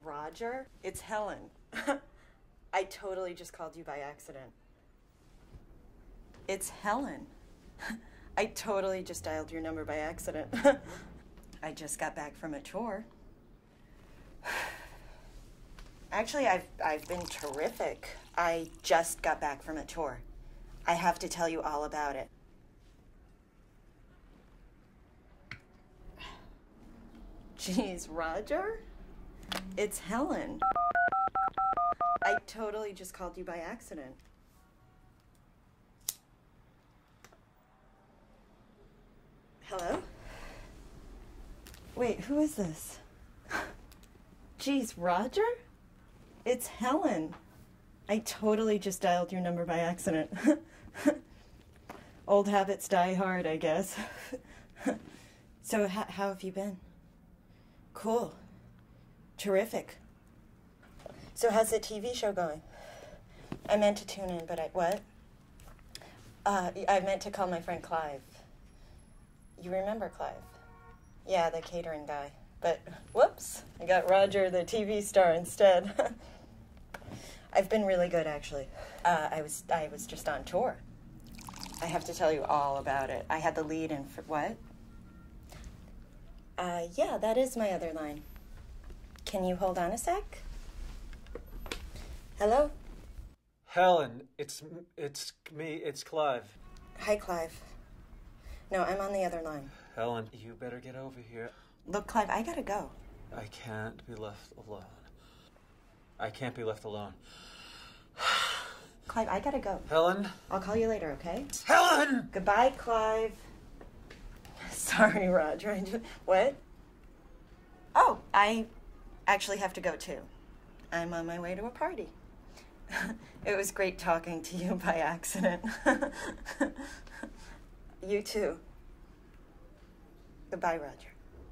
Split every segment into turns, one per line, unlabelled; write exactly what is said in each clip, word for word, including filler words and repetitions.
Roger? It's Helen. I totally just called you by accident. It's Helen. I totally just dialed your number by accident. I just got back from a tour. Actually, I've, I've been terrific. I just got back from a tour. I have to tell you all about it. Geez, Roger? It's Helen. I totally just called you by accident. Hello? Wait, who is this? Geez, Roger? It's Helen. I totally just dialed your number by accident. Old habits die hard, I guess. So, h- how have you been? Cool. Terrific. So, how's the T V show going? I meant to tune in, but I... What? Uh, I meant to call my friend Clive. You remember Clive? Yeah, the catering guy. But, whoops, I got Roger, the T V star, instead. I've been really good, actually. Uh, I was I was just on tour. I have to tell you all about it. I had the lead in... For, what? Uh, yeah, that is my other line. Can you hold on a sec? Hello?
Helen, it's it's me, it's Clive.
Hi, Clive. No, I'm on the other line.
Helen, you better get over here.
Look, Clive, I gotta go.
I can't be left alone. I can't be left alone.
Clive, I gotta go.
Helen?
I'll call you later, okay?
Helen!
Goodbye, Clive. Sorry, Roger. I just... What? Oh, I actually have to go, too. I'm on my way to a party. It was great talking to you by accident. You, too. Goodbye, Roger.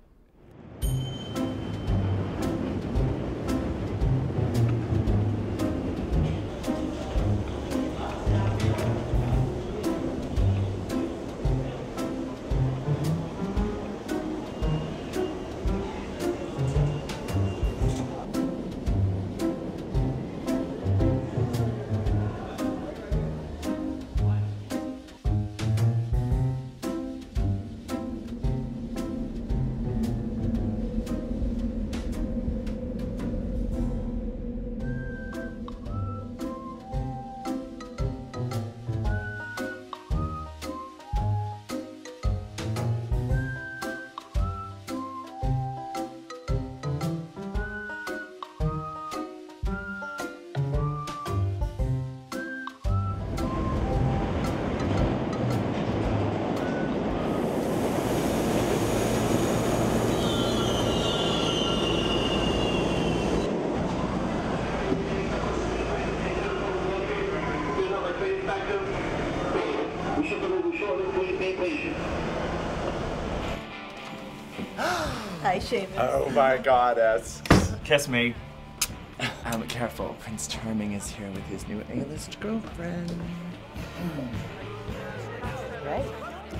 Hi, Seamus.
Oh my goddess.
Kiss me.
Um, careful. Prince Charming is here with his new A-list girlfriend.
Mm. Right.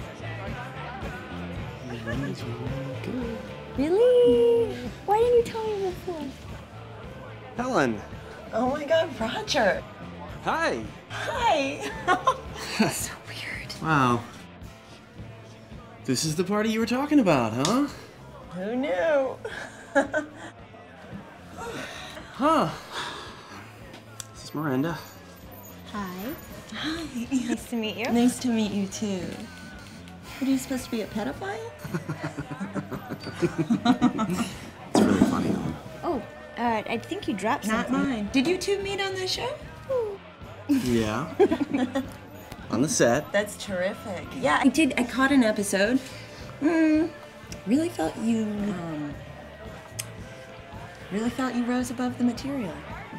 Really? Why didn't you tell me before?
Helen.
Oh my God, Roger.
Hi.
Hi. So weird.
Wow. This is the party you were talking about, huh?
Who knew?
Huh. This is Miranda.
Hi.
Hi.
Nice to meet you.
Nice to meet you, too. What, are you supposed to be a pedophile?
It's really funny.
Oh, uh, I think you dropped something.
Not mine. Did you two meet on the show?
Yeah. On the set.
That's terrific. Yeah, I did. I caught an episode. Mm, really felt you, um, really felt you rose above the material.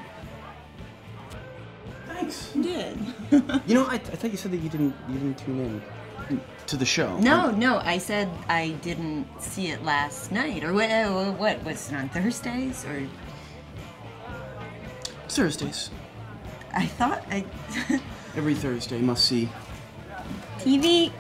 Thanks.
You did.
You know, I, I thought you said that you didn't you didn't tune in to the show.
No, no, I said I didn't see it last night. Or what, uh, what was it, on Thursdays? Or
It's Thursdays.
I thought I...
Every Thursday, must see.
T V.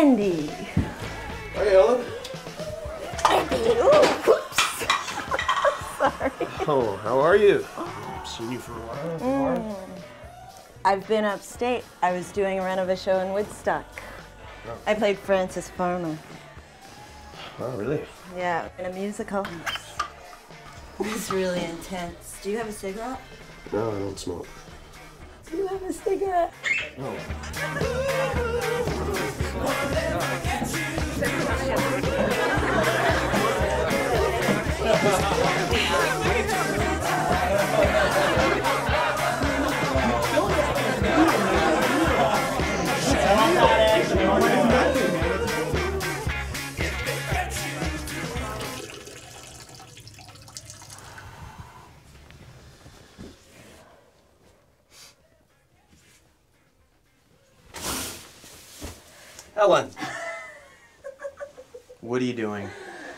Randy.
Hi, Helen.
Ooh, whoops. Sorry.
Oh, how are you? I've seen you for a while.
Mm. I've been upstate. I was doing a run of a show in Woodstock.
Oh.
I played Frances Farmer.
Oh, really?
Yeah, in a musical. It was really intense. Do you have a cigarette?
No, I don't smoke.
Do you have a cigarette?
No.
Helen! What are you doing?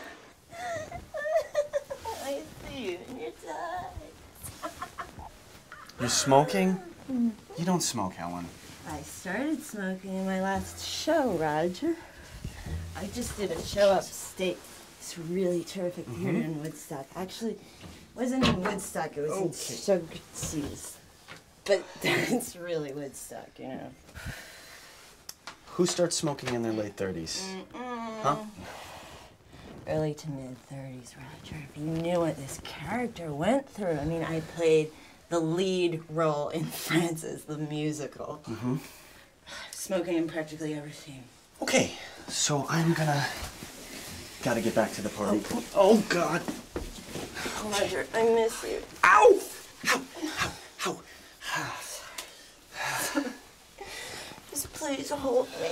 I see you in your tights.
You're smoking? You don't smoke, Helen.
I started smoking in my last show, Roger. I just did a show upstate. It's really terrific theater mm-hmm. in Woodstock. Actually, it wasn't in Woodstock, it was okay. in Sugarseas. But it's really Woodstock, you know.
Who starts smoking in their late thirties?
Mm-mm.
Huh?
Early to mid thirties, Roger. If you knew what this character went through. I mean, I played the lead role in Frances, the musical.
Mm-hmm.
Smoking in practically every scene.
Okay, so I'm gonna... Gotta get back to the party. Oh, oh God.
Roger, I miss you.
Ow! Ow! Ow! Ow!
Just please hold me.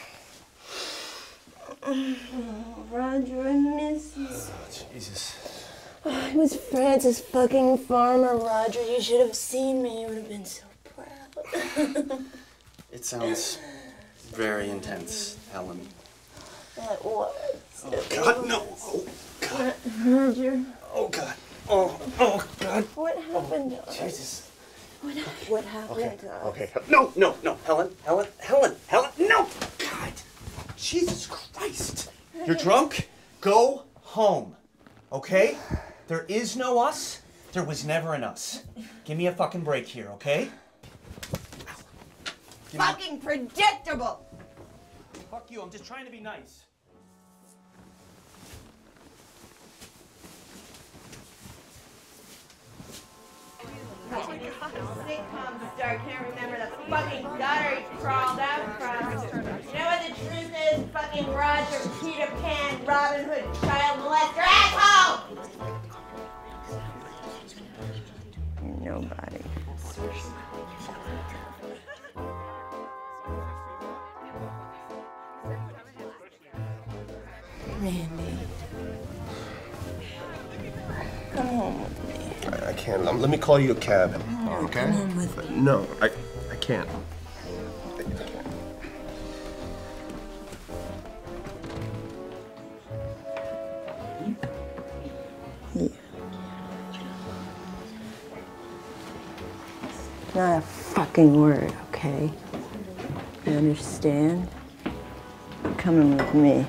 Oh, Roger, I miss you.
Oh, Jesus.
Oh, I was Frances fucking Farmer, Roger. You should have seen me. You would have been so proud.
It sounds very intense, Helen.
That was.
Oh, God, no. Oh, God.
Roger.
Oh, God. Oh, oh, God.
What happened
oh,
to us?
Jesus.
What, what happened
okay.
to us?
Okay. No, no, no. Helen, Helen, Helen, Helen, no! God. Jesus Christ. You're drunk? Go home. Okay? There is no us. There was never an us. Give me a fucking break here, okay?
Fucking me... predictable!
Fuck you, I'm just trying to be nice.
Oh my God. Sitcom star can't remember the fucking gutter he crawled out from. You know what the truth is? Fucking Roger, Peter Pan, Robin Hood, child molester, asshole! You're nobody. Randy. Come home with me.
I, I can't. Um, let me call you a cab.
No,
okay?
Come home with me.
No, I, I can't. I, I can't.
Yeah. Not a fucking word, okay? You understand? You're coming with me.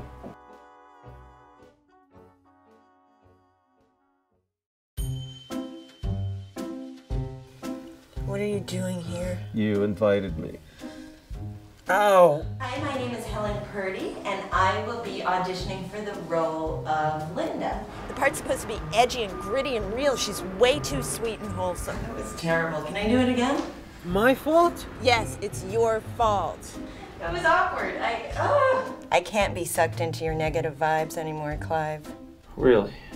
What are you doing here?
You invited me.
Oh. Hi, my name is Helen Purdy, and I will be auditioning for the role of Linda. The part's supposed to be edgy and gritty and real. She's way too sweet and wholesome. That was terrible. Can I do it again?
My fault?
Yes, it's your fault. It was awkward. I, oh. I can't be sucked into your negative vibes anymore, Clive.
Really?